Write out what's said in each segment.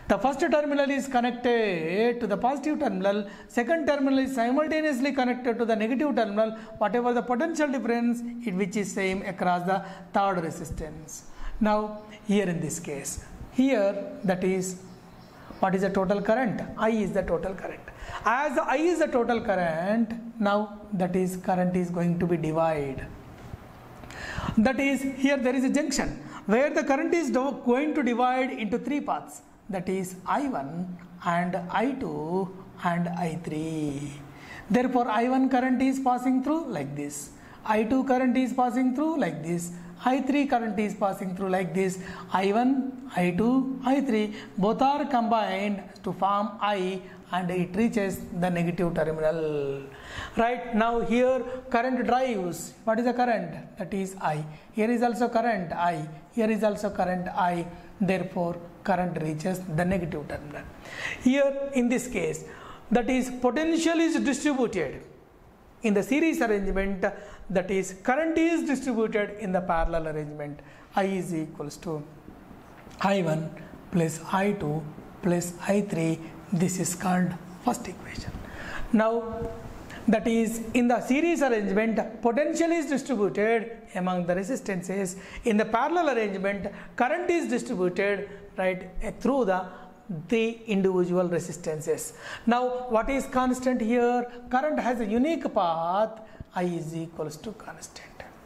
The first terminal is connected to the positive terminal, second terminal is simultaneously connected to the negative terminal, whatever the potential difference which is same across the third resistance. Now here in this case, here that is what is the total current? I is the total current. As I is the total current, now that is current is going to be divided. That is, here there is a junction where the current is going to divide into three paths. That is I1 and I2 and I3. Therefore I1 current is passing through like this, I2 current is passing through like this, I3 current is passing through like this. I1, I2, I3 both are combined to form I, and it reaches the negative terminal. Right now here current drives. What is the current? That is I. Here is also current I. Here is also current I. Therefore current reaches the negative terminal. Here in this case, that is potential is distributed in the series arrangement, that is current is distributed in the parallel arrangement. I is equals to I1 plus I2 plus I3. This is called first equation. Now that is, in the series arrangement potential is distributed among the resistances. In the parallel arrangement current is distributed right through the individual resistances. Now what is constant here? Current has a unique path. I is equals to constant.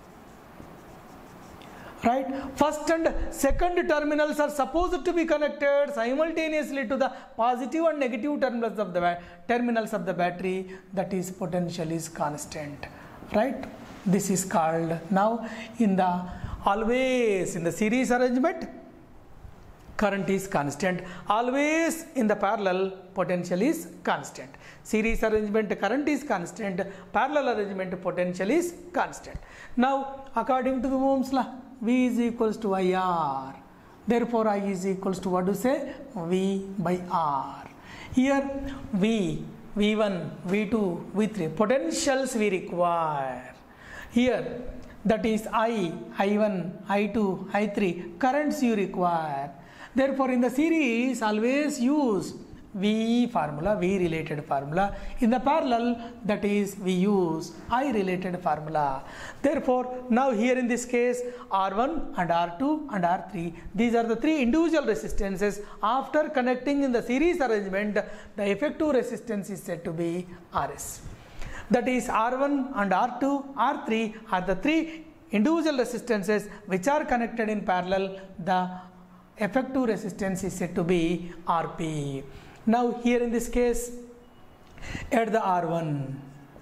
Right, first and second terminals are supposed to be connected simultaneously to the positive and negative terminals of the battery. That is, potential is constant. Right, this is called, now in the always in the series arrangement current is constant, always in the parallel potential is constant. Series arrangement current is constant, parallel arrangement potential is constant. Now according to the Ohm's law, V is equals to IR. Therefore I is equals to, what do you say? V by R. Here V, V1, V2, V3 potentials we require. Here that is I, I1, I2, I3 currents you require. Therefore in the series always use V formula, V related formula. In the parallel, that is we use I related formula. Therefore now here in this case R1 and R2 and R3, these are the three individual resistances. After connecting in the series arrangement, the effective resistance is said to be Rs. That is, R1 and R2, R3 are the three individual resistances which are connected in parallel. The effective resistance is said to be Rp. Now here in this case, at the R1,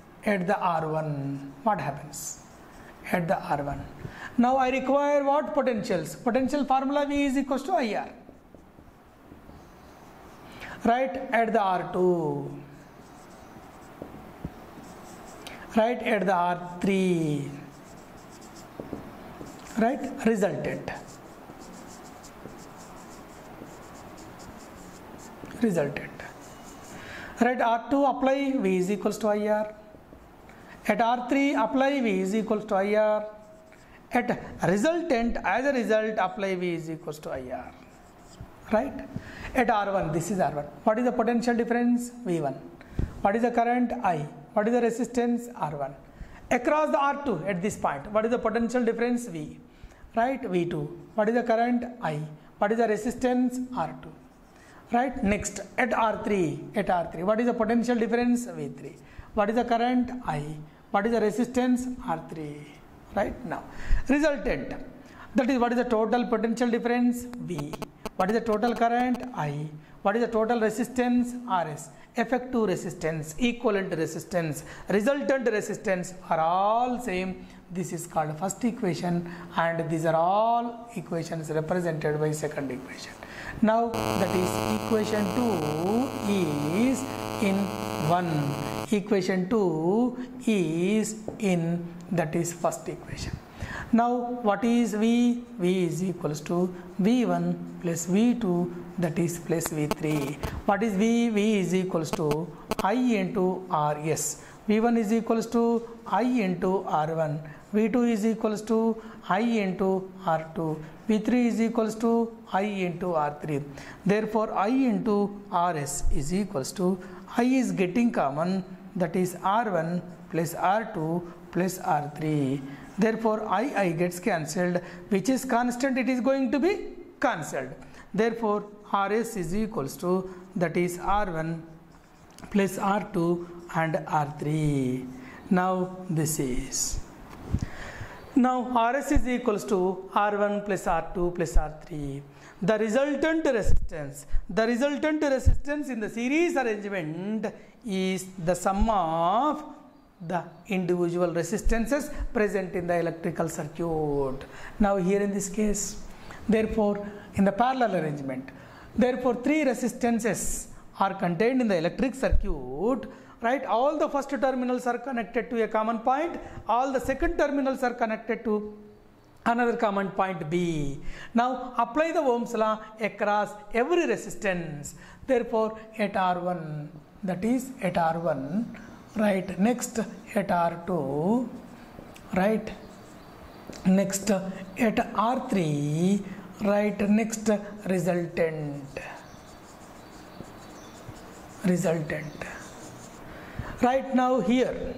what happens? At the R1. Now I require what potentials? Potential formula V is equals to IR. Right, at the R2. Right, at the R3. Right, resultant. Right, R2 apply V is equals to IR. At R3 apply V is equals to IR. At resultant, as a result, apply V is equals to IR. Right, at R1, this is R1. What is the potential difference? V1. What is the current? I. What is the resistance? R1. Across the R2 at this point, what is the potential difference? V. Right, V2. What is the current? I. What is the resistance? R2. Right, next at R3, what is the potential difference? V3. What is the current? I. What is the resistance? R3. Right, now resultant, that is, what is the total potential difference? V. What is the total current? I. What is the total resistance? Rs. Effective resistance, equivalent resistance, resultant resistance are all same. This is called first equation, and these are all equations represented by second equation. Now that is, equation 2 is in 1, equation 2 is in, that is first equation. Now what is V? V is equals to V1 plus V2, that is plus V3. What is V? V is equals to I into Rs. V1 is equals to I into R1 V2 is equals to I into R2. V3 is equals to I into R3. Therefore, I into Rs is equals to I is getting common, that is R1 plus R2 plus R3. Therefore, I gets cancelled. Which is constant, it is going to be cancelled. Therefore, Rs is equals to, that is R1 plus R2 and R3. Now this is. Now Rs is equals to R1 plus R2 plus R3. The resultant resistance in the series arrangement is the sum of the individual resistances present in the electrical circuit. Now here in this case, therefore in the parallel arrangement, therefore 3 resistances are contained in the electric circuit, right? All the first terminals are connected to a common point, all the second terminals are connected to another common point B. Now apply the Ohm's law across every resistance. Therefore at R1, that is at R1, right, next at R2, right, next at R3, right, next resultant. Right, now here,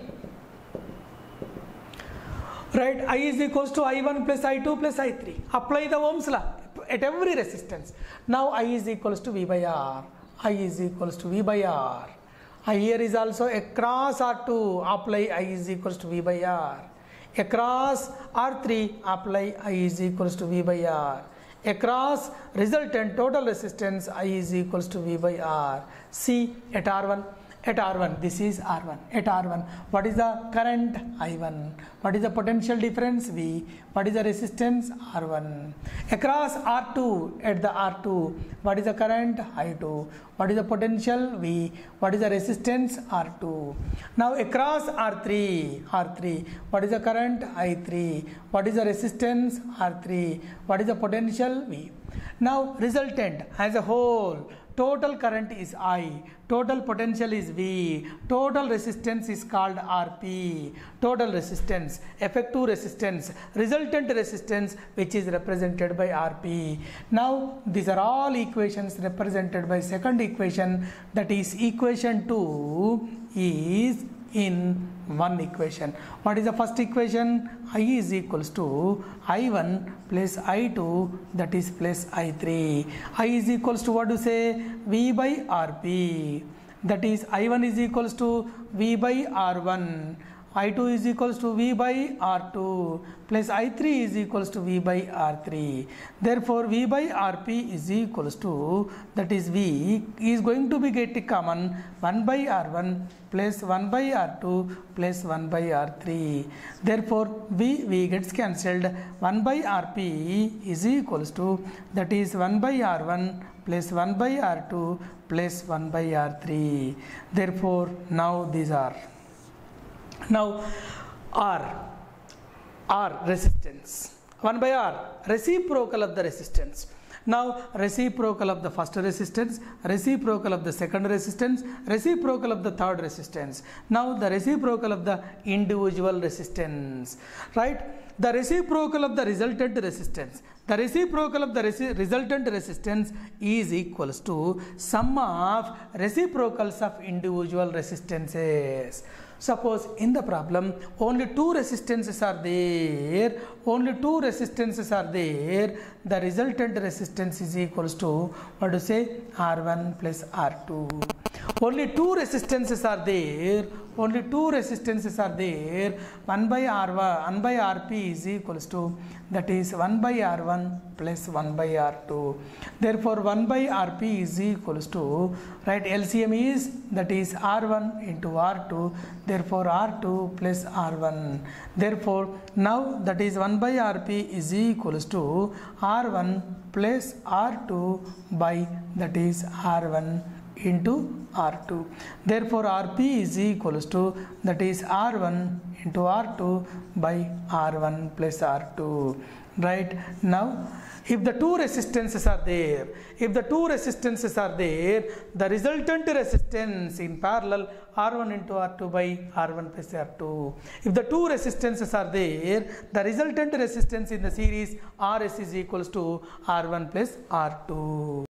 right, I is equals to I1 plus I2 plus I3. Apply the Ohm's law at every resistance. Now I is equals to V by R. I is equals to V by R. I here is also across R2. Apply I is equals to V by R. Across R3. Apply I is equals to V by R. Across resultant total resistance, I is equals to V by R. See at R1. At R1, this is R1. At R1, what is the current? I1. What is the potential difference? V. What is the resistance? R1. Across R2, at the R2, what is the current? I2. What is the potential? V. What is the resistance? R2. Now across R3, what is the current? I3. What is the resistance? R3. What is the potential? V. Now resultant as a whole, total current is I, total potential is V, total resistance is called RP, total resistance, effective resistance, resultant resistance, which is represented by RP. Now these are all equations represented by second equation, that is equation 2 is in one equation. What is the first equation? I is equals to I1 plus I2, that is plus I3. I is equals to what to say? V by RP. That is I1 is equals to V by R1. I2 is equals to V by R2 plus I3 is equals to V by R3. Therefore, V by RP is equals to, that is V is going to be getting common 1 by R1 plus 1 by R2 plus 1 by R3. Therefore, V gets cancelled. 1 by RP is equals to, that is 1 by R1 plus 1 by R2 plus 1 by R3. Therefore, now these are. Now R resistance, 1 by R, reciprocal of the resistance. Now reciprocal of the first resistance, reciprocal of the second resistance, reciprocal of the third resistance. Now the reciprocal of the individual resistance, right? The reciprocal of the resultant resistance. The reciprocal of the resultant resistance is equals to sum of reciprocals of individual resistances. Suppose in the problem only 2 resistances are there, the resultant resistance is equals to, what to say, R1 plus R2. Only 2 resistances are there, 1 by R1, 1 by RP is equals to, that is 1 by R1 plus 1 by R2. Therefore 1 by RP is equals to, right, LCM is, that is R1 into R2, therefore R2 plus R1. Therefore now that is 1 by RP is equals to R1 plus R2 by, that is R1 into R2. Therefore Rp is equals to, that is R1 into R2 by R1 plus R2. Right? Now if the two resistances are there, the resultant resistance in parallel R1 into R2 by R1 plus R2. If the two resistances are there, the resultant resistance in the series Rs is equals to R1 plus R2.